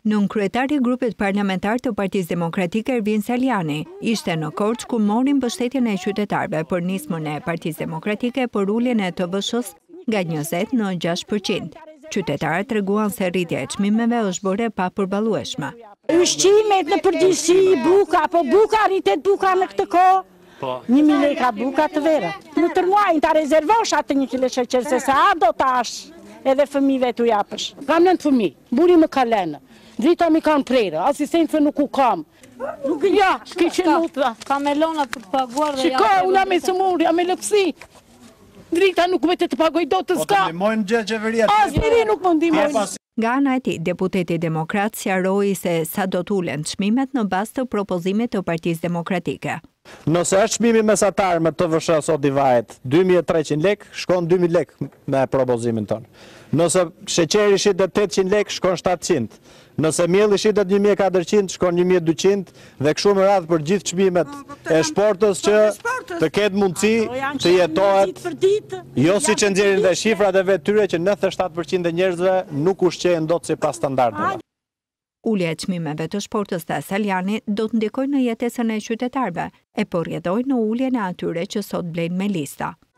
Nënkryetari i grupit parlamentar të Partisë Demokratike Ervin Saliani ishte në Korçë ku mori mbështetjen e qytetarëve për nismën e Partisë Demokratike për uljen e TVSH-s nga 20 në 6%. Qytetarët treguan se rritja e çmimeve është bërë e papërballueshme. Ushqimet në përgjithësi, buka, po buka rritet buka në këtë kohë. 1.000 leka buka të vera. Në tërmuajin ta rezervosh atë 1 kilo sheqer se sa do tash edhe fëmijëve t'u japësh. Kam 9 fëmijë, buri më ka lënë. Drita mi kanë prerë, asistentëve nuk u kam. Ja, s'kishin lutra. Ka melona për të paguar dhe Shiko, unë jam e sëmur, jam e lëpsi. Drita nuk vete të pagoj do të s'ka. Po të ndihmojnë gjë qeveria. Asnjëri nuk më ndihmojnë. Nga ana e tij, deputeti demokrat sqaroi se sa do të ulen çmimet në bazë të propozimit të Partisë Demokratike. Nëse është çmimi mesatar me TVSH sot i vajet 2.300 lek, shkon 2.000 lek me propozimin tonë. Nëse sheqeri shitet 800 lek, shkon 700. Nëse mielli shitet 1.400, shkon 1.200 dhe kështu me radhë për gjithë çmimet e shportës që të ketë mundësi të jetohet, jo siç e nxjerrin dhe shifrat e vet tyre që 97% e njerëzve nuk ushqejnë dot sipas standardeve. Ulja e çmimeve të shportës të Saliani do të ndikojë në jetesën e qytetarëve e përrjedhoi në uljen e atyre që sot blejnë me lista.